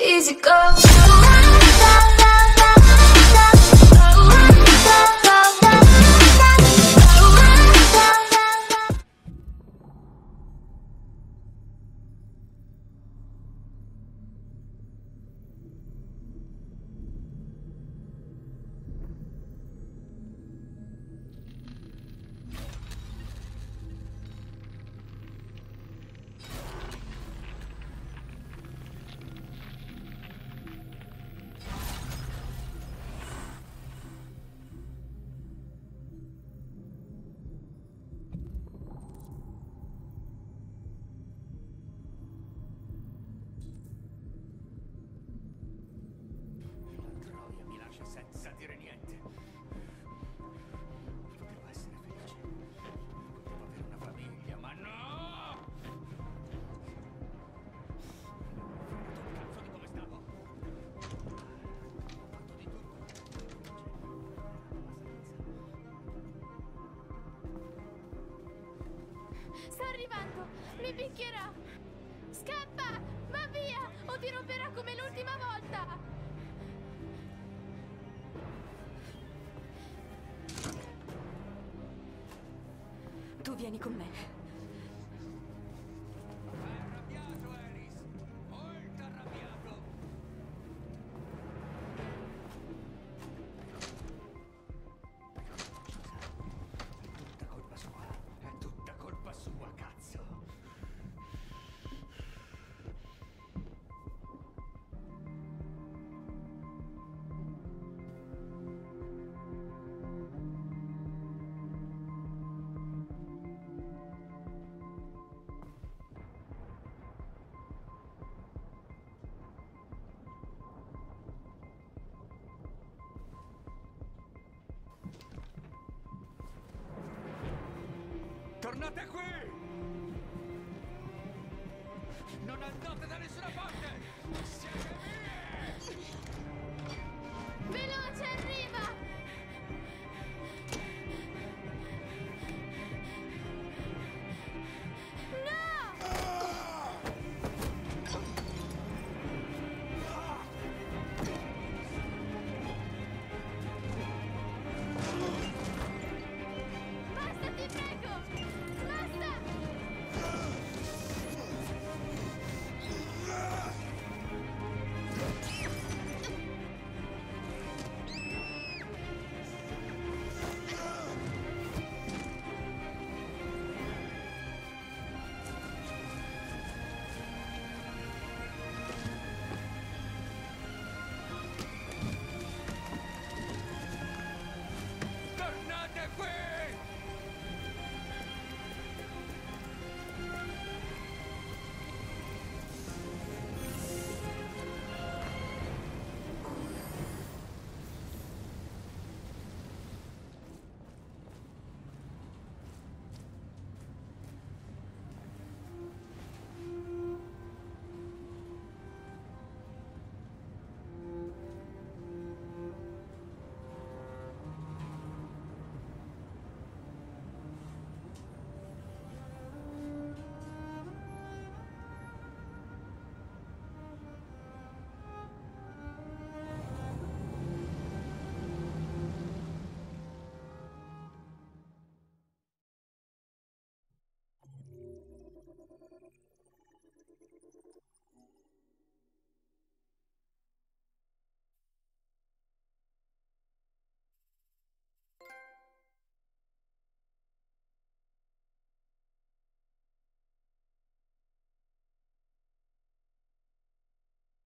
easy go. Senza dire niente. Potevo essere felice. Potevo avere una famiglia, ma no! Non ho fregato un cazzo di come stavo. Ho fatto di tutto. Sta arrivando! Mi picchierà! Scappa! Va via! O ti romperà come l'ultima volta! Tu vieni con me. È arrabbiato, Ares! Molto arrabbiato! È tutta colpa sua. È tutta colpa sua, cazzo! Tornate qui!